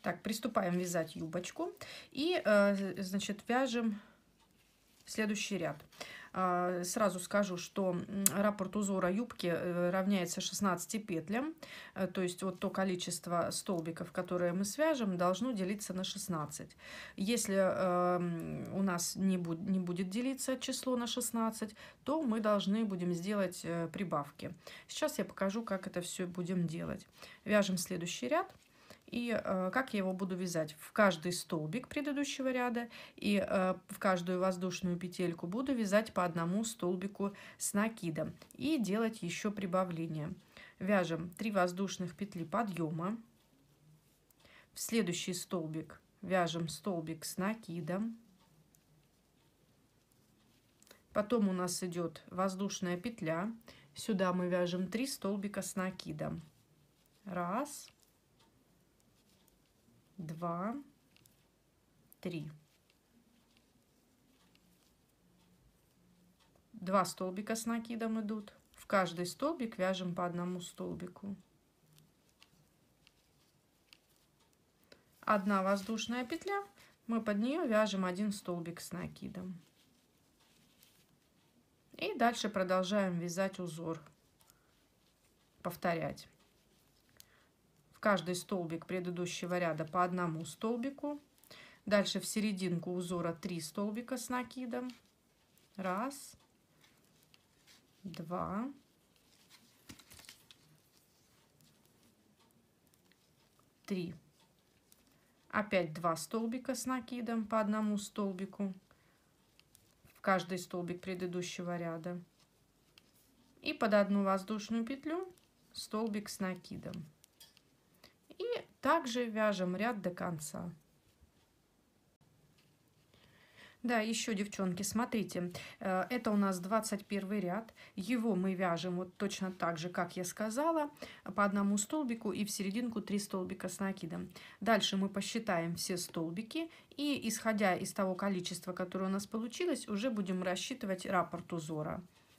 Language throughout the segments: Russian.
Так, приступаем вязать юбочку и, значит, вяжем следующий ряд. Сразу скажу, что раппорт узора юбки равняется 16 петлям, то есть вот то количество столбиков, которые мы свяжем, должно делиться на 16. Если у нас не будет делиться число на 16, то мы должны будем сделать прибавки. Сейчас я покажу, как это все будем делать. Вяжем следующий ряд. И как я его буду вязать? В каждый столбик предыдущего ряда и в каждую воздушную петельку буду вязать по одному столбику с накидом и делать еще прибавление. Вяжем 3 воздушных петли подъема. В следующий столбик вяжем столбик с накидом. Потом у нас идет воздушная петля. Сюда мы вяжем 3 столбика с накидом. 1, 2, 3. 2 столбика с накидом идут. В каждый столбик вяжем по одному столбику. 1 воздушная петля, мы под нее вяжем 1 столбик с накидом. И дальше продолжаем вязать узор, повторять. В каждый столбик предыдущего ряда по одному столбику. Дальше в серединку узора 3 столбика с накидом. 1, 2, 3. Опять 2 столбика с накидом по одному столбику в каждый столбик предыдущего ряда. И под 1 воздушную петлю столбик с накидом. И также вяжем ряд до конца. Да, еще, девчонки, смотрите, это у нас 21 ряд. Его мы вяжем вот точно так же, как я сказала, по одному столбику и в серединку 3 столбика с накидом. Дальше мы посчитаем все столбики и, исходя из того количества, которое у нас получилось, уже будем рассчитывать раппорт узора.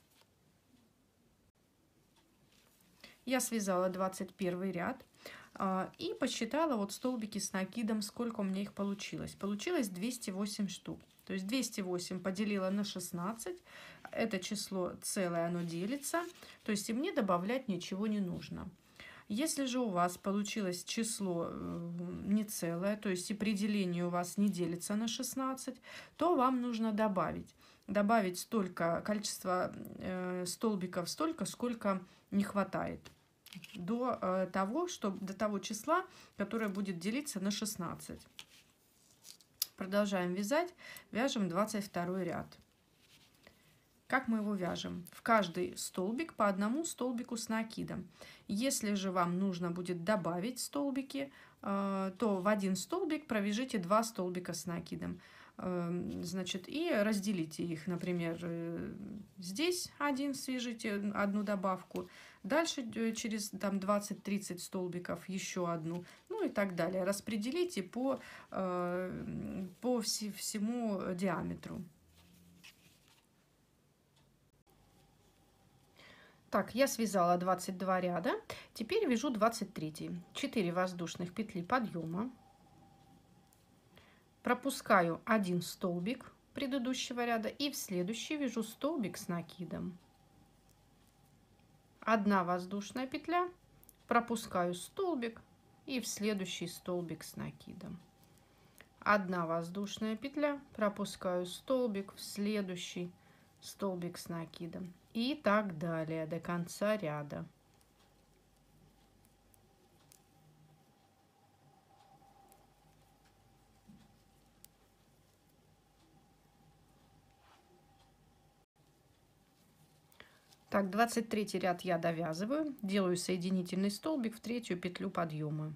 Я связала 21 ряд и посчитала вот столбики с накидом, сколько у меня их получилось. Получилось 208 штук. То есть 208 поделила на 16. Это число целое, оно делится. То есть и мне добавлять ничего не нужно. Если же у вас получилось число не целое, то есть и при делении у вас не делится на 16, то вам нужно добавить столько количество столбиков, столько, сколько не хватает. До того числа, которое будет делиться на 16. Продолжаем вязать. Вяжем 22 ряд. Как мы его вяжем? В каждый столбик по одному столбику с накидом. Если же вам нужно будет добавить столбики, то в один столбик провяжите 2 столбика с накидом. Значит, и разделите их, например, здесь один свяжите, одну добавку, дальше через там 20-30 столбиков еще одну, ну и так далее. Распределите по всему диаметру. Так, я связала 22 ряда, теперь вяжу 23. 4 воздушных петли подъема. Пропускаю 1 столбик предыдущего ряда и в следующий вяжу столбик с накидом. 1 воздушная петля, пропускаю столбик и в следующий столбик с накидом. 1 воздушная петля, пропускаю столбик в следующий столбик с накидом. И так далее до конца ряда. Так, 23 ряд я довязываю, делаю соединительный столбик в 3-ю петлю подъема.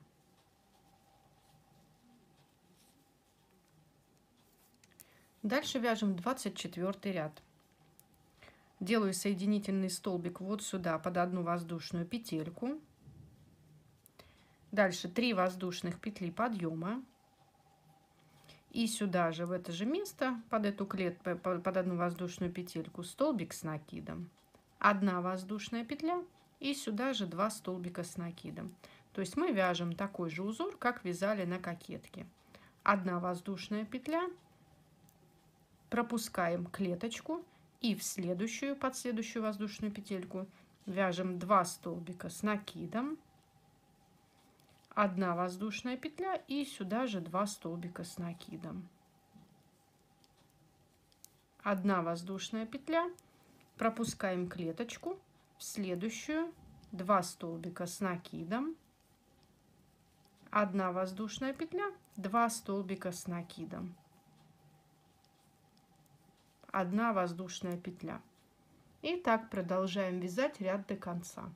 Дальше вяжем 24 ряд. Делаю соединительный столбик вот сюда под 1 воздушную петельку. Дальше 3 воздушных петли подъема. И сюда же, в это же место, под эту клетку, под 1 воздушную петельку, столбик с накидом. 1 воздушная петля и сюда же 2 столбика с накидом. То есть мы вяжем такой же узор, как вязали на кокетке. 1 воздушная петля, пропускаем клеточку и в следующую, под следующую воздушную петельку вяжем 2 столбика с накидом, 1 воздушная петля и сюда же 2 столбика с накидом. 1 воздушная петля, пропускаем клеточку, в следующую 2 столбика с накидом, 1 воздушная петля, 2 столбика с накидом, 1 воздушная петля. И так продолжаем вязать ряд до конца.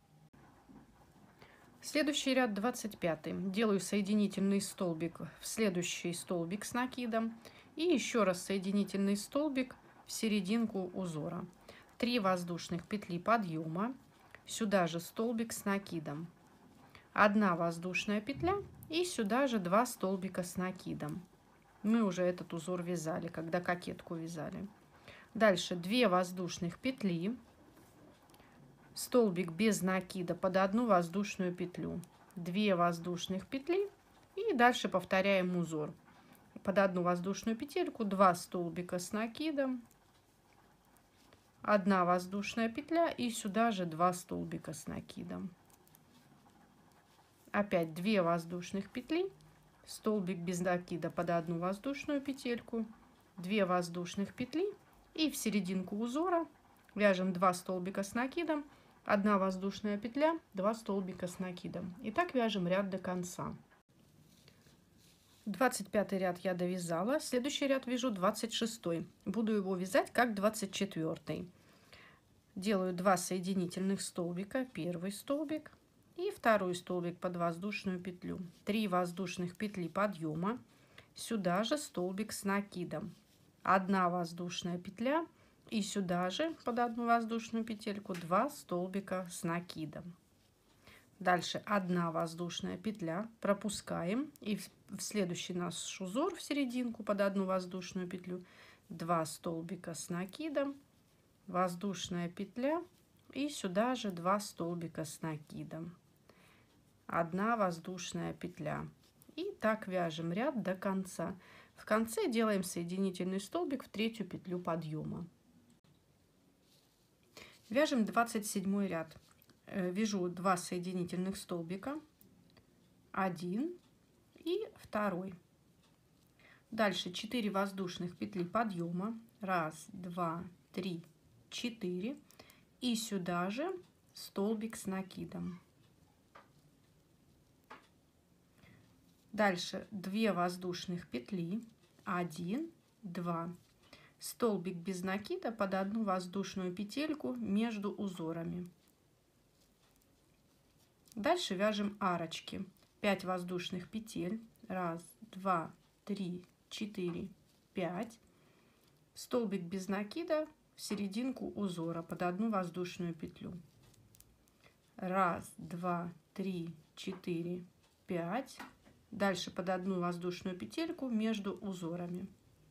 Следующий ряд 25. Делаю соединительный столбик в следующий столбик с накидом и еще раз соединительный столбик в серединку узора. 3 воздушных петли подъема, сюда же столбик с накидом, 1 воздушная петля и сюда же 2 столбика с накидом. Мы уже этот узор вязали, когда кокетку вязали. Дальше 2 воздушных петли, столбик без накида под 1 воздушную петлю, 2 воздушных петли и дальше повторяем узор. Под 1 воздушную петельку 2 столбика с накидом, 1 воздушная петля и сюда же 2 столбика с накидом. Опять 2 воздушных петли, столбик без накида под 1 воздушную петельку, 2 воздушных петли и в серединку узора вяжем 2 столбика с накидом, 1 воздушная петля, 2 столбика с накидом. И так вяжем ряд до конца. 25 ряд я довязала, следующий ряд вяжу 26. Буду его вязать как 24. Делаю 2 соединительных столбика, первый столбик и второй столбик под воздушную петлю, 3 воздушных петли подъема, сюда же столбик с накидом, 1 воздушная петля и сюда же под 1 воздушную петельку 2 столбика с накидом. Дальше 1 воздушная петля, пропускаем и в следующий наш узор в серединку под 1 воздушную петлю 2 столбика с накидом, воздушная петля и сюда же 2 столбика с накидом, 1 воздушная петля. И так вяжем ряд до конца. В конце делаем соединительный столбик в 3-ю петлю подъема. Вяжем 27 ряд. Вяжу 2 соединительных столбика, 1 и 2. Дальше 4 воздушных петли подъема, 1, 2, 3, 4 и сюда же столбик с накидом. Дальше 2 воздушных петли, 1, 2, столбик без накида под 1 воздушную петельку между узорами. Дальше вяжем арочки. 5 воздушных петель, 1, 2, 3, 4, 5, столбик без накида в серединку узора под 1 воздушную петлю. 1, 2, 3, 4, 5. Дальше под 1 воздушную петельку между узорами.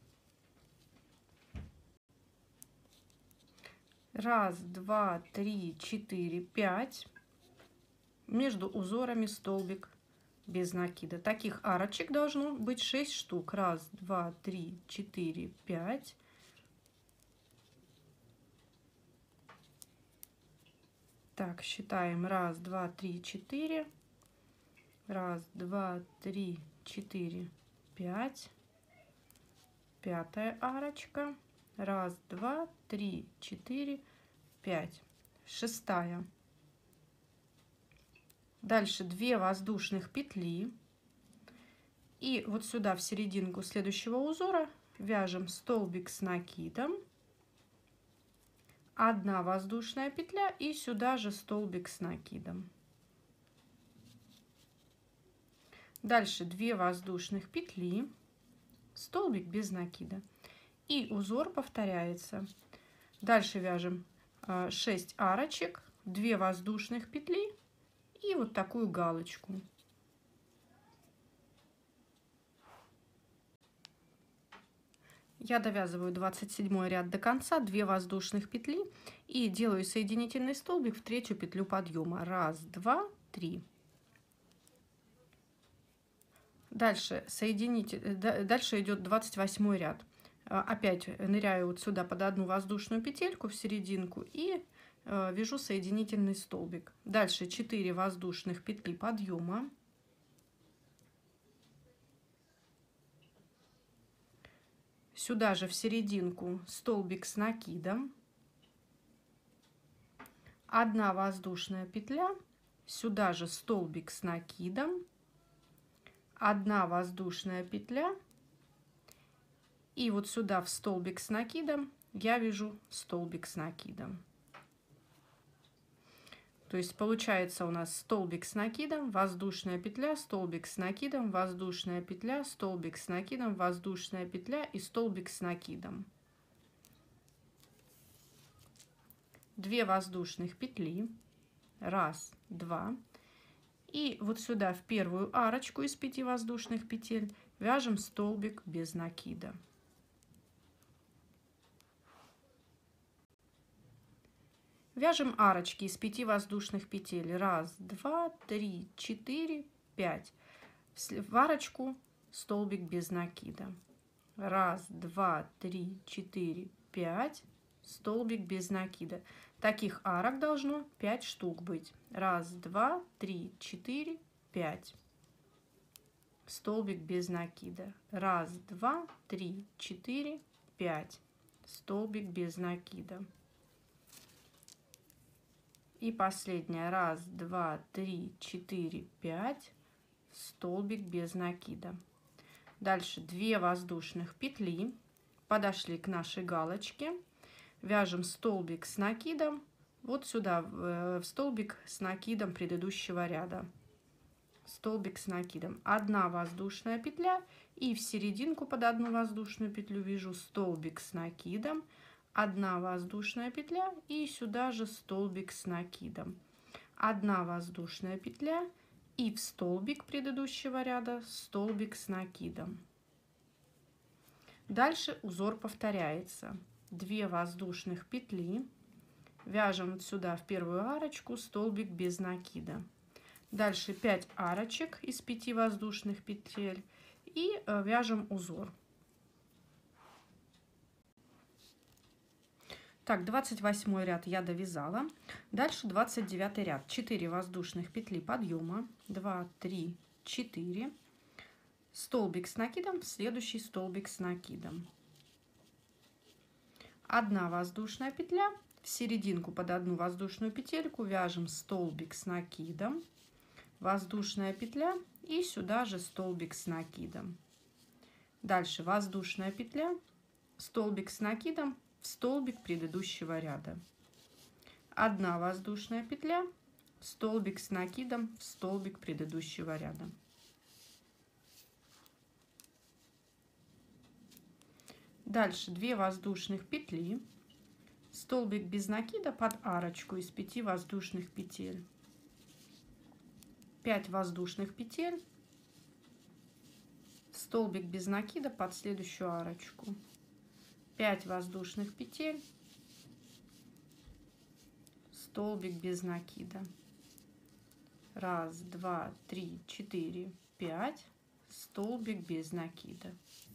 1, 2, 3, 4, 5. Между узорами столбик без накида. Таких арочек должно быть 6 штук. 1, 2, 3, 4, 5. Так, считаем. 1, 2, 3, 4. 1, 2, 3, 4, 5. 5-я арочка. 1, 2, 3, 4, 5. 6-я. Дальше 2 воздушных петли. И вот сюда в серединку следующего узора вяжем столбик с накидом, 1 воздушная петля и сюда же столбик с накидом. Дальше 2 воздушных петли, столбик без накида. И узор повторяется. Дальше вяжем 6 арочек, 2 воздушных петли и вот такую галочку. Я довязываю 27 ряд до конца, 2 воздушных петли и делаю соединительный столбик в 3-ю петлю подъема. 1, 2, 3. Дальше дальше идет 28 ряд. Опять ныряю вот сюда под одну воздушную петельку в серединку и вяжу соединительный столбик. Дальше 4 воздушных петли подъема. Сюда же в серединку столбик с накидом. 1 воздушная петля. Сюда же столбик с накидом. 1 воздушная петля. И вот сюда в столбик с накидом я вяжу столбик с накидом. То есть получается у нас столбик с накидом, воздушная петля, столбик с накидом, воздушная петля, столбик с накидом, воздушная петля и столбик с накидом. 2 воздушных петли. 1, 2. И вот сюда в первую арочку из 5 воздушных петель вяжем столбик без накида. Вяжем арочки из 5 воздушных петель. 1, 2, 3, 4, 5. В арочку столбик без накида. 1, 2, 3, 4, 5. Столбик без накида. Таких арок должно 5 штук быть. 1, 2, 3, 4, 5. Столбик без накида. 1, 2, 3, 4, 5. Столбик без накида. И последняя. 1, 2, 3, 4, 5. Столбик без накида. Дальше 2 воздушных петли. Подошли к нашей галочке. Вяжем столбик с накидом. Вот сюда, в столбик с накидом предыдущего ряда. Столбик с накидом. 1 воздушная петля. И в серединку под 1 воздушную петлю вяжу столбик с накидом. 1 воздушная петля и сюда же столбик с накидом. 1 воздушная петля и в столбик предыдущего ряда столбик с накидом. Дальше узор повторяется. 2 воздушных петли. Вяжем вот сюда в первую арочку столбик без накида. Дальше 5 арочек из 5 воздушных петель и вяжем узор. Так, 28 ряд я довязала. Дальше 29 ряд. 4 воздушных петли подъема. 2, 3, 4. Столбик с накидом, следующий столбик с накидом. 1 воздушная петля. В серединку под 1 воздушную петельку вяжем столбик с накидом. Воздушная петля и сюда же столбик с накидом. Дальше воздушная петля, столбик с накидом в столбик предыдущего ряда. 1 воздушная петля, столбик с накидом в столбик предыдущего ряда. Дальше 2 воздушных петли, столбик без накида под арочку из 5 воздушных петель. 5 воздушных петель, столбик без накида под следующую арочку. 5 воздушных петель, столбик без накида. 1, 2, 3, 4, 5, столбик без накида.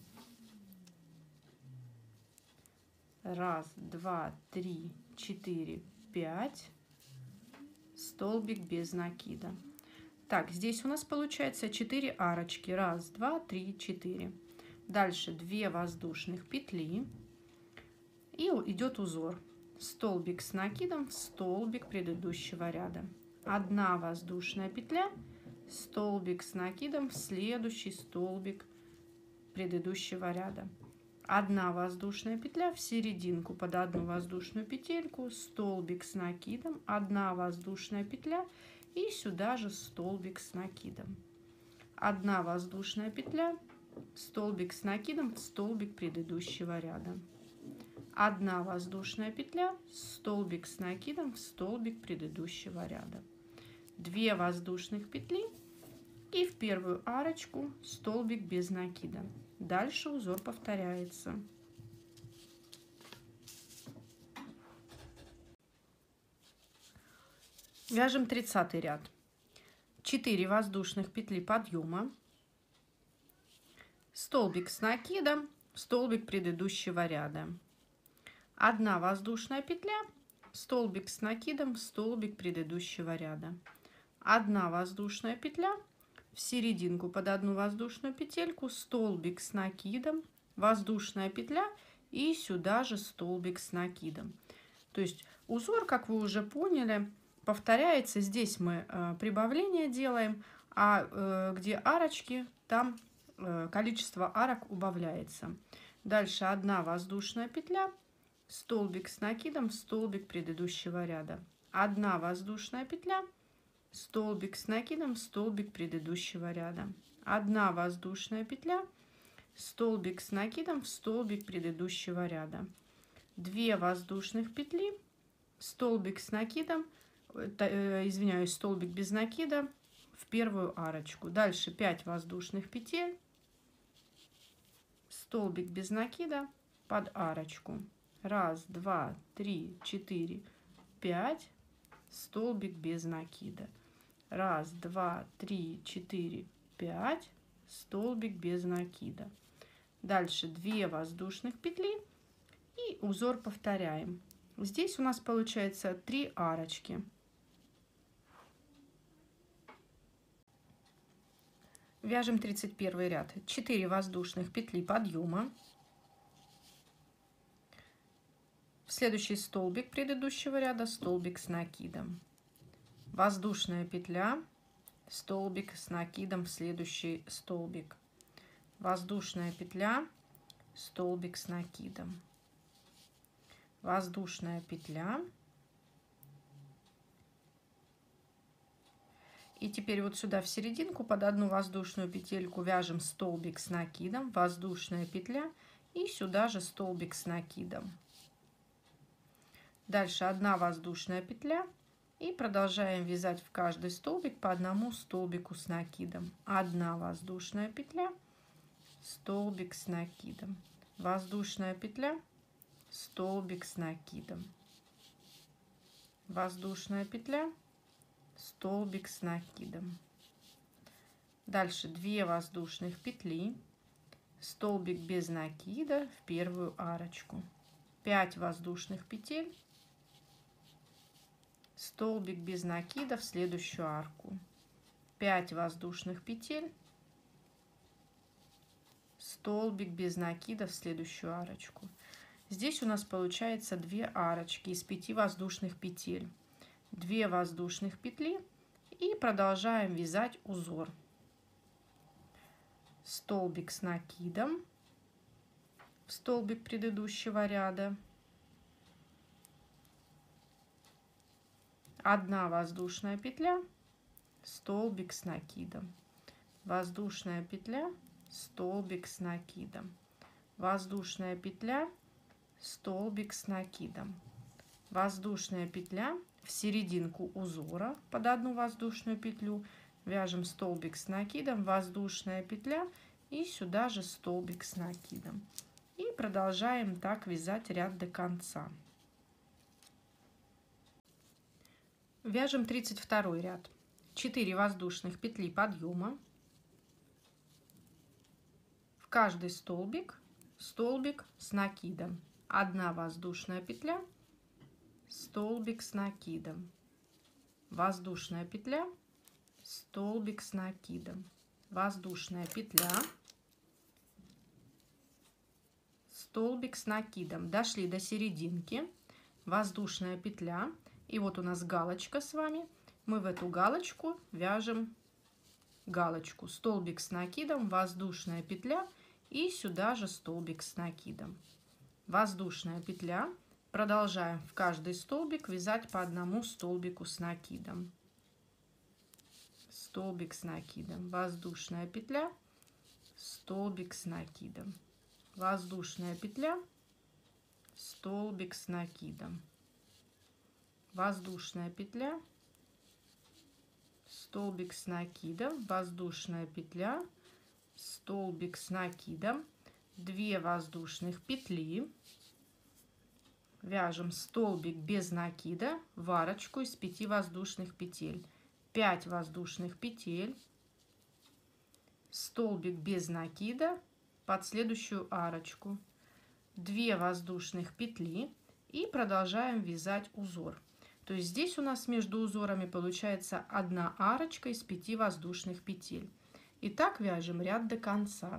1, 2, 3, 4, 5, столбик без накида. Так, здесь у нас получается 4 арочки. 1, 2, 3, 4. Дальше 2 воздушных петли. И идет узор. Столбик с накидом в столбик предыдущего ряда. 1 воздушная петля, столбик с накидом в следующий столбик предыдущего ряда. 1 воздушная петля в серединку под 1 воздушную петельку, столбик с накидом, 1 воздушная петля и сюда же столбик с накидом. 1 воздушная петля, столбик с накидом в столбик предыдущего ряда. 1 воздушная петля, столбик с накидом в столбик предыдущего ряда. 2 воздушных петли и в первую арочку столбик без накида. Дальше узор повторяется. Вяжем 30 ряд. 4 воздушных петли подъема. столбик с накидом, столбик предыдущего ряда. 1 воздушная петля, столбик с накидом, столбик предыдущего ряда. 1 воздушная петля, в серединку под 1 воздушную петельку, столбик с накидом, воздушная петля и сюда же столбик с накидом. То есть узор, как вы уже поняли, повторяется. Здесь мы прибавление делаем, а где арочки, там количество арок убавляется. Дальше 1 воздушная петля, столбик с накидом, столбик предыдущего ряда. 1 воздушная петля, столбик с накидом, столбик предыдущего ряда. 1 воздушная петля, столбик с накидом, столбик предыдущего ряда. 2 воздушных петли, столбик с накидом, извиняюсь, столбик без накида в первую арочку. Дальше 5 воздушных петель, столбик без накида под арочку. 1, 2, 3, 4, 5, столбик без накида. 1, 2, 3, 4, 5, столбик без накида. Дальше 2 воздушных петли и узор повторяем. Здесь у нас получается 3 арочки. Вяжем 31 ряд. 4 воздушных петли подъема. В следующий столбик предыдущего ряда столбик с накидом. Воздушная петля, столбик с накидом в следующий столбик. Воздушная петля, столбик с накидом. Воздушная петля. И теперь вот сюда в серединку под 1 воздушную петельку вяжем столбик с накидом, воздушная петля и сюда же столбик с накидом. Дальше 1 воздушная петля и продолжаем вязать в каждый столбик по 1 столбику с накидом. 1 воздушная петля, столбик с накидом, воздушная петля, столбик с накидом, воздушная петля, столбик с накидом. Дальше 2 воздушных петли, столбик без накида в первую арочку. 5 воздушных петель, столбик без накида в следующую арку. 5 воздушных петель, столбик без накида в следующую арочку. Здесь у нас получается 2 арочки из 5 воздушных петель. 2 воздушных петли и продолжаем вязать узор. Столбик с накидом в столбик предыдущего ряда. 1 воздушная петля, столбик с накидом. Воздушная петля, столбик с накидом. Воздушная петля, столбик с накидом. Воздушная петля, в серединку узора под 1 воздушную петлю вяжем столбик с накидом, воздушная петля и сюда же столбик с накидом. И продолжаем так вязать ряд до конца. Вяжем 32 ряд. 4 воздушных петли подъема. В каждый столбик столбик с накидом. 1 воздушная петля, столбик с накидом, воздушная петля, столбик с накидом, воздушная петля, столбик с накидом. Дошли до серединки, воздушная петля, и вот у нас галочка с вами. Мы в эту галочку вяжем галочку, столбик с накидом, воздушная петля и сюда же столбик с накидом. Воздушная петля. Продолжаем в каждый столбик вязать по 1 столбику с накидом. Столбик с накидом, воздушная петля, столбик с накидом, воздушная петля, столбик с накидом, воздушная петля, столбик с накидом, воздушная петля, столбик с накидом, 2 воздушных петли, вяжем столбик без накида в арочку из 5 воздушных петель. 5 воздушных петель, столбик без накида под следующую арочку 2 воздушных петли и продолжаем вязать узор. То есть здесь у нас между узорами получается одна арочка из 5 воздушных петель. И так вяжем ряд до конца.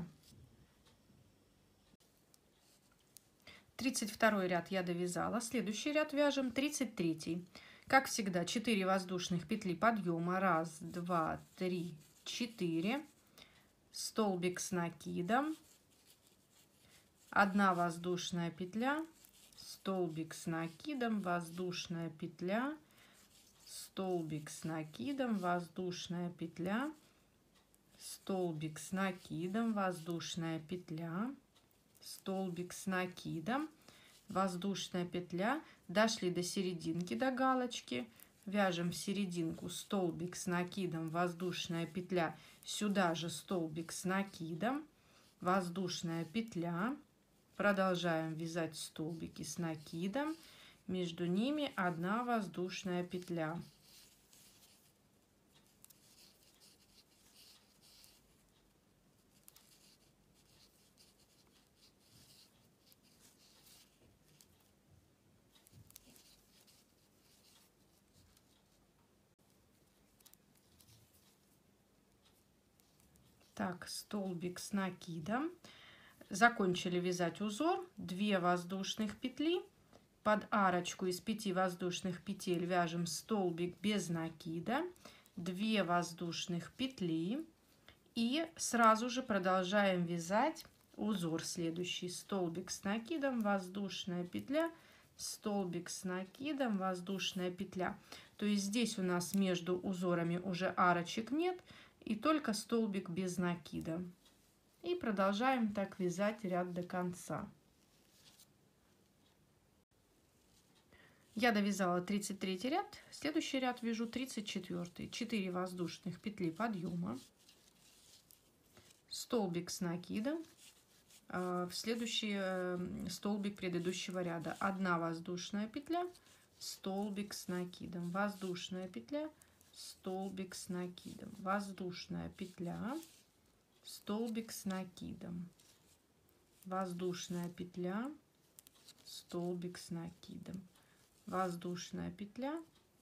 32 ряд я довязала. Следующий ряд вяжем 33. Как всегда, 4 воздушных петли подъема. 1, 2, 3, 4. Столбик с накидом. 1 воздушная петля. Столбик с накидом, воздушная петля, столбик с накидом, воздушная петля, столбик с накидом, воздушная петля, столбик с накидом, воздушная петля. Дошли до серединки, до галочки, вяжем в серединку столбик с накидом, воздушная петля, сюда же столбик с накидом, воздушная петля. Продолжаем вязать столбики с накидом, между ними 1 воздушная петля. Так, столбик с накидом. Закончили вязать узор. 2 воздушных петли. Под арочку из 5 воздушных петель вяжем столбик без накида. 2 воздушных петли. И сразу же продолжаем вязать узор следующий. Столбик с накидом, воздушная петля, столбик с накидом, воздушная петля. То есть здесь у нас между узорами уже арочек нет. И только столбик без накида. И продолжаем так вязать ряд до конца. Я довязала 33 ряд. Следующий ряд вяжу 34. 4 воздушных петли подъема. Столбик с накидом. В следующий столбик предыдущего ряда 1 воздушная петля. Столбик с накидом. Воздушная петля. Столбик с накидом. Воздушная петля. Столбик с накидом, воздушная петля, столбик с накидом, воздушная петля,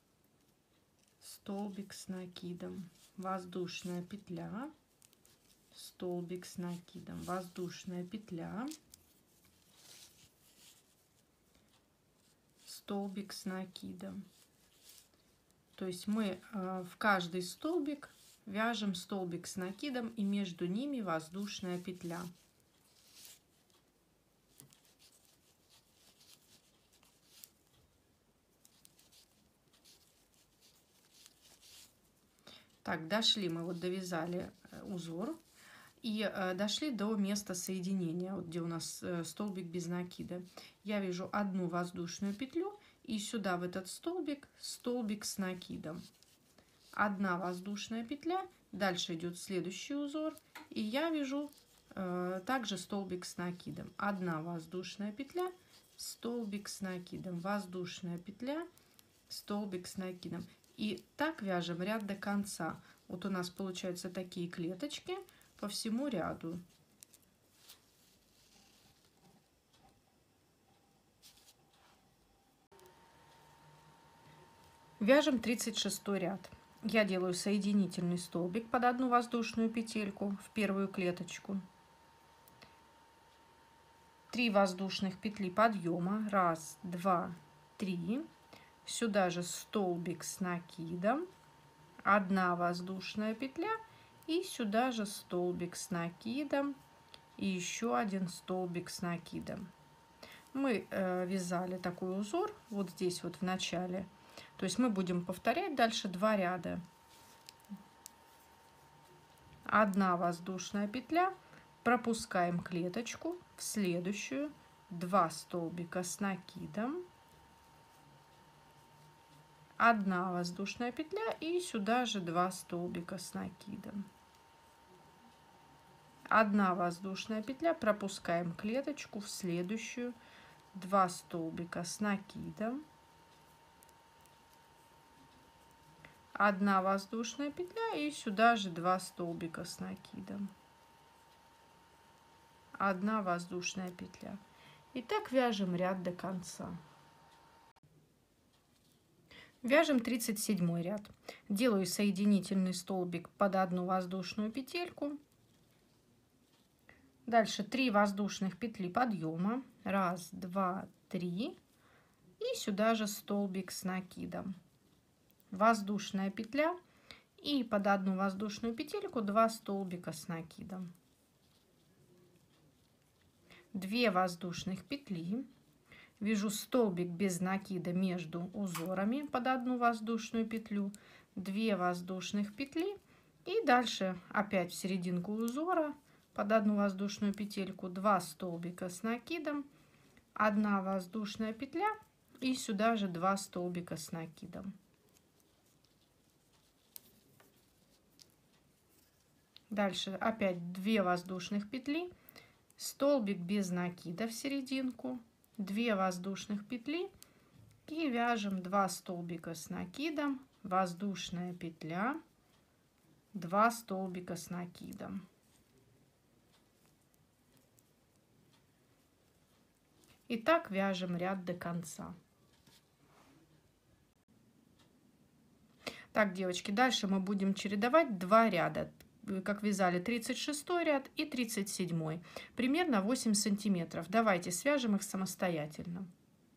столбик с накидом, воздушная петля, столбик с накидом, воздушная петля, столбик с накидом. То есть мы в каждый столбик вяжем столбик с накидом и между ними воздушная петля. Так, дошли мы, вот довязали узор и дошли до места соединения, вот где у нас столбик без накида. Я вяжу 1 воздушную петлю и сюда в этот столбик столбик с накидом. 1 воздушная петля, дальше идет следующий узор, и я вяжу также столбик с накидом. 1 воздушная петля, столбик с накидом, воздушная петля, столбик с накидом. И так вяжем ряд до конца. Вот у нас получаются такие клеточки по всему ряду. Вяжем 36 ряд. Я делаю соединительный столбик под 1 воздушную петельку в первую клеточку. 3 воздушных петли подъема. 1, 2, 3. Сюда же столбик с накидом. 1 воздушная петля. И сюда же столбик с накидом. И еще 1 столбик с накидом. Мы вязали такой узор вот здесь вот в начале. То есть мы будем повторять дальше 2 ряда. 1 воздушная петля, пропускаем клеточку в следующую, 2 столбика с накидом, 1 воздушная петля и сюда же 2 столбика с накидом. 1 воздушная петля, пропускаем клеточку в следующую, 2 столбика с накидом, 1 воздушная петля и сюда же 2 столбика с накидом. 1 воздушная петля. И так вяжем ряд до конца. Вяжем 37 ряд. Делаю соединительный столбик под 1 воздушную петельку. Дальше 3 воздушных петли подъема. 1, 2, 3. И сюда же столбик с накидом. Воздушная петля. И под 1 воздушную петельку 2 столбика с накидом. 2 воздушных петли. Вяжу столбик без накида между узорами под 1 воздушную петлю, 2 воздушных петли и дальше опять в серединку узора под 1 воздушную петельку 2 столбика с накидом, 1 воздушная петля и сюда же 2 столбика с накидом. Дальше опять 2 воздушных петли, столбик без накида в серединку, 2 воздушных петли и вяжем 2 столбика с накидом, воздушная петля, 2 столбика с накидом. И так вяжем ряд до конца. Так, девочки, дальше мы будем чередовать 2 ряда, как вязали 36 ряд и 37, примерно 8 сантиметров. Давайте свяжем их самостоятельно.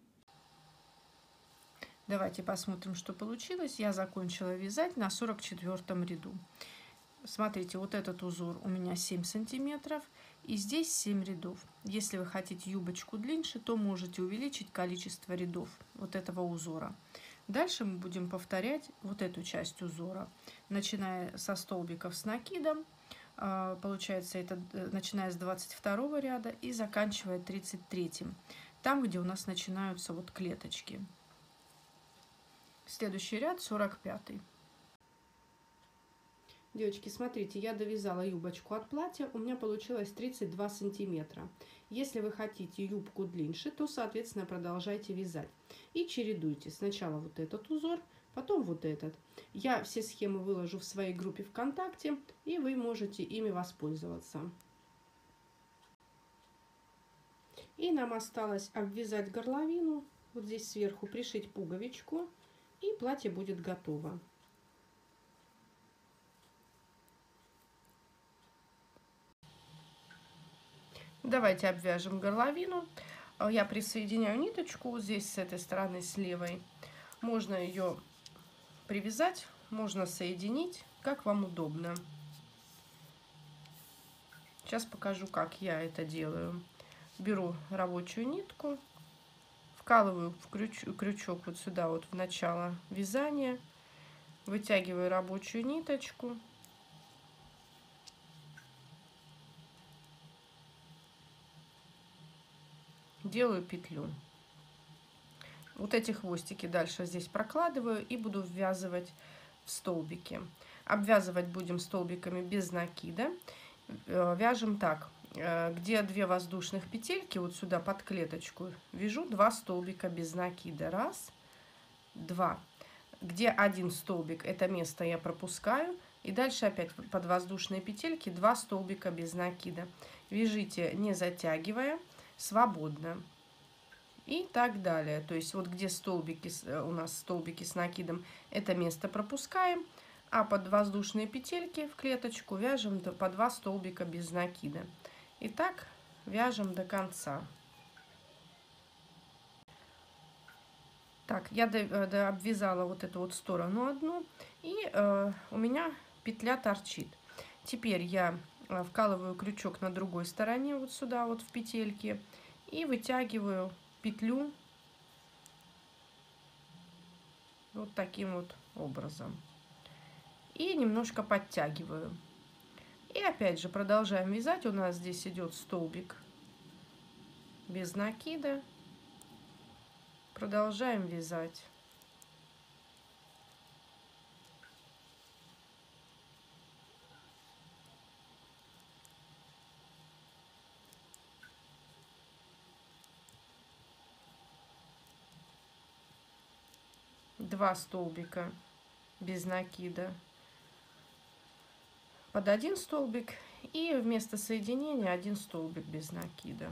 Давайте посмотрим, что получилось. Я закончила вязать на 44 ряду. Смотрите, вот этот узор у меня 7 сантиметров и здесь 7 рядов. Если вы хотите юбочку длиннее, то можете увеличить количество рядов вот этого узора. Дальше мы будем повторять вот эту часть узора, начиная со столбиков с накидом, получается это начиная с 22 ряда и заканчивая 33, там, где у нас начинаются вот клеточки. Следующий ряд 45. Девочки, смотрите, я довязала юбочку от платья, у меня получилось 32 сантиметра. Если вы хотите юбку длиннее, то, соответственно, продолжайте вязать. И чередуйте. Сначала вот этот узор, потом вот этот. Я все схемы выложу в своей группе ВКонтакте, и вы можете ими воспользоваться. И нам осталось обвязать горловину, вот здесь сверху пришить пуговичку, и платье будет готово. Давайте обвяжем горловину. Я присоединяю ниточку здесь с этой стороны, с левой. Можно ее привязать, можно соединить, как вам удобно. Сейчас покажу, как я это делаю. Беру рабочую нитку, вкалываю в крючок вот сюда, вот в начало вязания, вытягиваю рабочую ниточку. Делаю петлю. Вот эти хвостики дальше здесь прокладываю и буду ввязывать в столбики. Обвязывать будем столбиками без накида. Вяжем так. Где 2 воздушных петельки, вот сюда под клеточку, вяжу 2 столбика без накида. 1, 2. Где 1 столбик, это место я пропускаю. И дальше опять под воздушные петельки 2 столбика без накида. Вяжите, не затягивая, свободно. И так далее. То есть вот где столбики, у нас столбики с накидом, это место пропускаем. А под воздушные петельки в клеточку вяжем по 2 столбика без накида. И так вяжем до конца. Так, я обвязала вот эту вот сторону одну. И у меня петля торчит. Теперь я вкалываю крючок на другой стороне, вот сюда вот в петельке, и вытягиваю петлю вот таким вот образом. И немножко подтягиваю. И опять же продолжаем вязать. У нас здесь идет столбик без накида. Продолжаем вязать. Два столбика без накида под один столбик И вместо соединения 1 столбик без накида.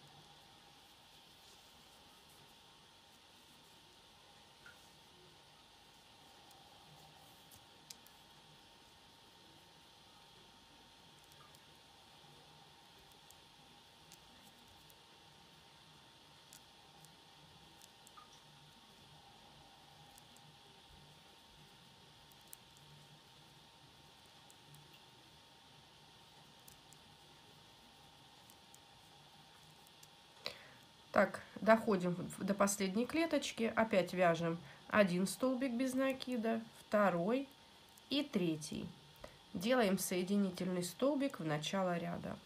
Так, доходим до последней клеточки, опять вяжем 1 столбик без накида, 2 и 3. Делаем соединительный столбик в начало ряда.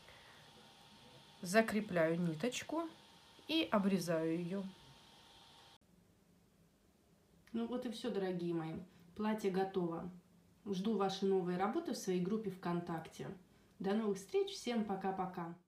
Закрепляю ниточку и обрезаю ее. Ну вот и все, дорогие мои. Платье готово. Жду ваши новые работы в своей группе ВКонтакте. До новых встреч. Всем пока-пока.